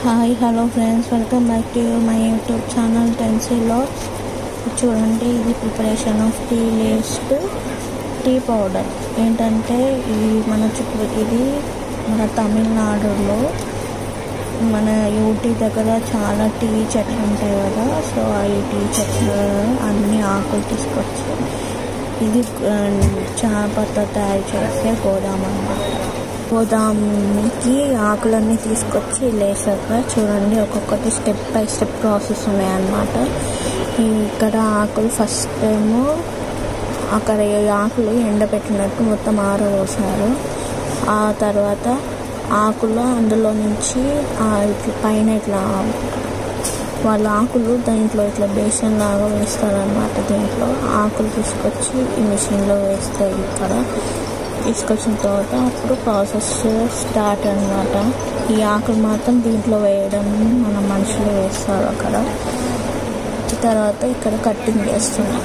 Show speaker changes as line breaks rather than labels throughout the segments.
Hi hello friends, welcome back to my YouTube channel టెన్సీలో. చూడండి, ఇది preparation of tea leaves tea powder. ఏంటంటే ఇది మన తమిళనాడులో మన ఊటీ దగ్గర చాలా టీ చెట్లు ఉంటాయి కదా. సో ఈ టీ చెట్లు అన్ని ఆకులు తీసుకొచ్చి ఇది చాపత్త తయారు చేసే గోదాం అన్నమాట. గోదాంకి ఆకులన్నీ తీసుకొచ్చి లేసాక చూడండి, ఒక్కొక్కటి స్టెప్ బై స్టెప్ ప్రాసెస్ ఉన్నాయన్నమాట. ఇక్కడ ఆకులు ఫస్ట్ ఏమో అక్కడ ఆకులు ఎండబెట్టినట్టు మొత్తం ఆరబోసారు. ఆ తర్వాత ఆకులు అందులో నుంచి ఇట్లా పైన ఇట్లా వాళ్ళ ఆకులు దాంట్లో ఇట్లా బేసన్ లాగా వేస్తారనమాట. దీంట్లో ఆకులు తీసుకొచ్చి ఈ మిషన్లో వేస్తాయి. ఇక్కడ తీసుకొచ్చిన తర్వాత అప్పుడు ప్రాసెస్ స్టార్ట్ అన్నమాట. ఈ ఆకులు మాత్రం దీంట్లో వేయడం మన మనుషులు వేస్తారు అక్కడ. తర్వాత ఇక్కడ కట్టింగ్ చేస్తున్నాం.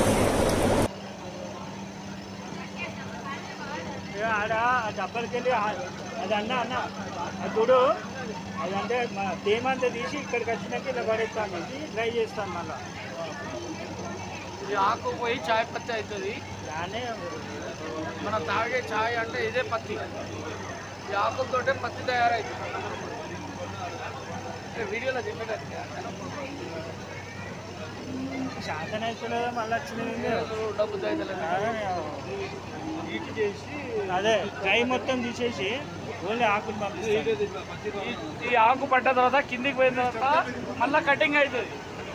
డబ్బలకెళ్ళి అది అన్న చూడు, అదంటే తేమంతా తీసి ఇక్కడికి వచ్చినాక ఇలా పడేస్తాను, ట్రై చేస్తాను. మళ్ళీ
ఇది ఆకు పోయి చాయ్ పత్తి అవుతుంది.
దాన్ని
మనం తాగే చాయ్ అంటే ఇదే పత్తి. ఈ ఆకులతోటే పత్తి తయారవుతుంది. వీడియోలో చెప్పేటట్టు
శాంతనేశ్వర మళ్ళీ వచ్చింది
డబ్బు
హీట్ చేసి అదే డ్రై మొత్తం తీసేసి ఓన్లీ ఆకులు పంపిస్తుంది.
ఈ ఆకు పడ్డ తర్వాత కిందికి పోయిన తర్వాత మళ్ళీ కటింగ్ అవుతుంది.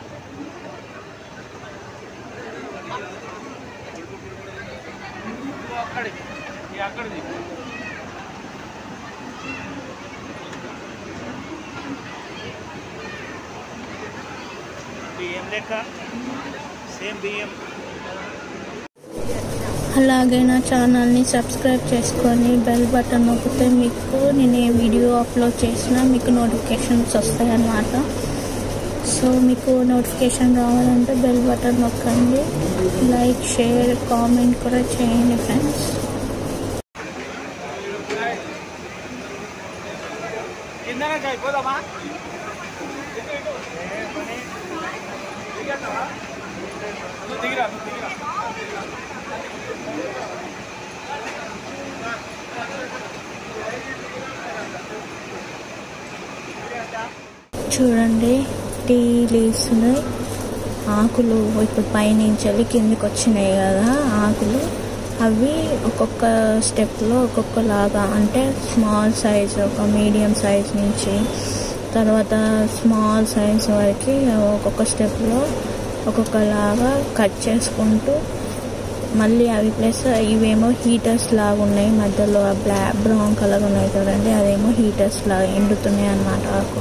అక్కడిది
బియ్యం లెక్క సేమ్ బియ్యం.
అలాగే నా ఛానల్ని సబ్స్క్రైబ్ చేసుకొని బెల్ బటన్ నొక్కితే మీకు నేను ఏ వీడియో అప్లోడ్ చేసినా మీకు నోటిఫికేషన్స్ వస్తాయి అన్నమాట. సో మీకు నోటిఫికేషన్ రావాలంటే బెల్ బటన్ నొక్కండి. లైక్, షేర్, కామెంట్ కూడా చేయండి ఫ్రెండ్స్.
అయిపోదామా? దిగిరా.
చూడండి, టీ లీవ్స్ ఆకులు ఇప్పుడు పైనుంచి కిందికి వచ్చినాయి కదా ఆకులు. అవి ఒక్కొక్క స్టెప్లో ఒక్కొక్కలాగా, అంటే స్మాల్ సైజ్, ఒక మీడియం సైజ్ నుంచి తర్వాత స్మాల్ సైజ్ వరకు ఒక్కొక్క స్టెప్లో ఒక్కొక్కలాగా కట్ చేసుకుంటూ మళ్ళీ అవి ప్లస్ ఇవేమో హీటర్స్ లాగా ఉన్నాయి. మధ్యలో బ్రౌన్ కలర్ ఉన్నాయి చూడండి, అదేమో హీటర్స్ లాగా ఎండుతున్నాయి అన్నమాట ఆకు.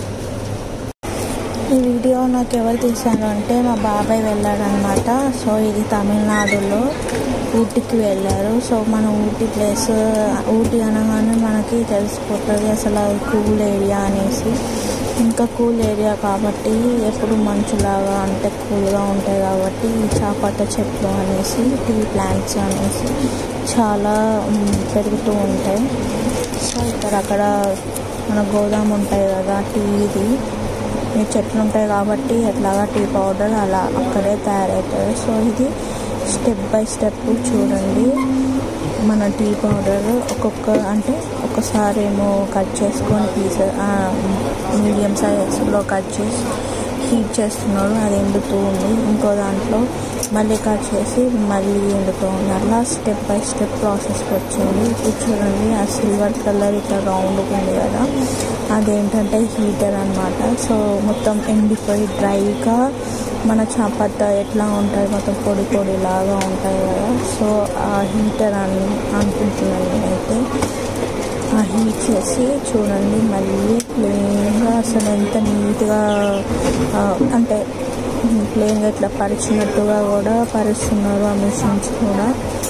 ఈ వీడియో నాకు ఎవరు తీశారు అంటే మా బాబాయ్ వెళ్ళాడనమాట. సో ఇది తమిళనాడులో ఊటీకి వెళ్ళారు. సో మన ఊటీ ప్లేస్, ఊటీ అనగానే మనకి తెలిసిపోతుంది అసలు అది కూల్ ఏరియా అనేసి. ఇంకా కూల్ ఏరియా కాబట్టి ఎప్పుడు మంచులాగా అంటే కూల్గా ఉంటాయి కాబట్టి ఈ చాపత్త చెట్లు అనేసి, టీ ప్లాంట్స్ అనేసి చాలా పెరుగుతూ ఉంటాయి. సో అక్కడ మన గోదాం ఉంటాయి కదా, టీది ఈ చెట్లు ఉంటాయి కాబట్టి ఎట్లాగా టీ పౌడర్ అలా అక్కడే తయారవుతుంది. సో ఇది స్టెప్ బై స్టెప్ చూడండి. మన టీ పౌడర్ అంటే ఒకసారి ఏమో కట్ చేసుకొని మీడియం సైజ్లో కట్ చేసి హీట్ చేస్తున్నాడు, అది ఎండుతూ ఉంది. ఇంకో దాంట్లో మళ్ళీ కట్ చేసి మళ్ళీ ఎండుతూ ఉంది. అలా స్టెప్ బై స్టెప్ ప్రాసెస్కి వచ్చింది. ఇప్పుడు చూడండి, ఆ సిల్వర్ కలర్ ఇట్లా రౌండ్గా ఉంది కదా, అదేంటంటే హీటర్ అన్నమాట. సో మొత్తం ఎండిపోయి డ్రైగా మన చాపత్త ఎట్లా ఉంటుంది, మొత్తం పొడి పొడిలాగా ఉంటాయి కదా. సో ఆ హీటర్ అనుకుంటున్నాను నేనైతే. ఆ హీట్ చేసి చూడండి మళ్ళీ ప్లెయిన్గా, అసలు ఎంత నీట్గా అంటే ప్లెయిన్గా ఇట్లా పరిచినట్టుగా కూడా పరుస్తున్నారు ఆ మిషన్స్ కూడా.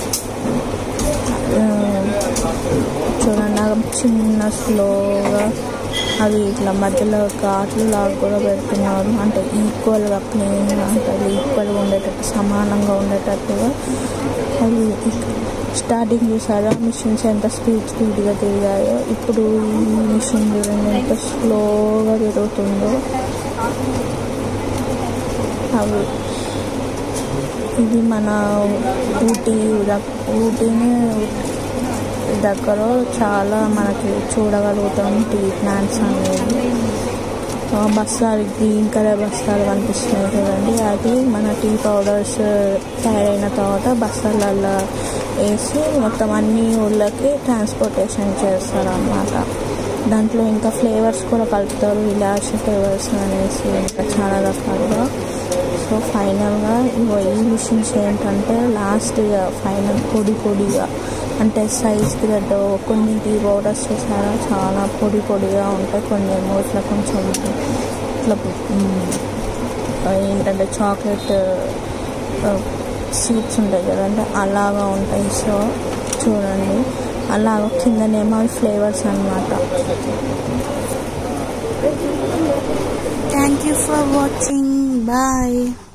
చూడండి, చిన్న స్లోగా అవి ఇట్లా మధ్యలో ఘాట్లు లాగా కూడా పెడుతున్నారు. అంటే ఈక్వల్గా ప్లెయిన్గా, అంటే ఈక్వల్గా ఉండేటట్టు, సమానంగా ఉండేటట్టుగా అవి స్టార్టింగ్ చూసారా మిషన్స్ ఎంత స్పీడ్గా తిరిగాయో. ఇప్పుడు ఈ మిషన్ చూడండి ఎంత స్లోగా తిరుగుతుందో. అవి ఇది మన ఊటీని దగ్గర చాలా మనకి చూడగలుగుతాం టీ ప్లాంట్స్ అనేది. బస్తాలు గ్రీన్ కలర్ బస్తాలు కనిపిస్తున్నాయి చూడండి, అది మన టీ పౌడర్స్ తయారైన తర్వాత బస్తాలలో వేసి మొత్తం అన్ని ఊళ్ళకి ట్రాన్స్పోర్టేషన్ చేస్తారు అన్నమాట. దాంట్లో ఇంకా ఫ్లేవర్స్ కూడా కలుపుతారు, ఇలాచి ఫ్లేవర్స్ అనేసి ఇంకా చాలా రకాలుగా. సో ఫైనల్గా ఈ మిషన్స్ ఏంటంటే లాస్ట్గా ఫైనల్ పొడిగా అంటే సైజ్కి దగ్గర కొన్ని టీ పౌడర్స్ చూసారా చాలా పొడిగా ఉంటాయి, కొన్ని ఏమో ఇట్లా కొంచెం ఇట్లా ఏంటంటే చాక్లెట్ సీడ్స్ ఉంటాయి కదంటే అలాగా ఉంటాయి. సో చూడండి అలాగ కిందనేమో ఫ్లేవర్స్ అన్నమాట. Thank you for watching, bye.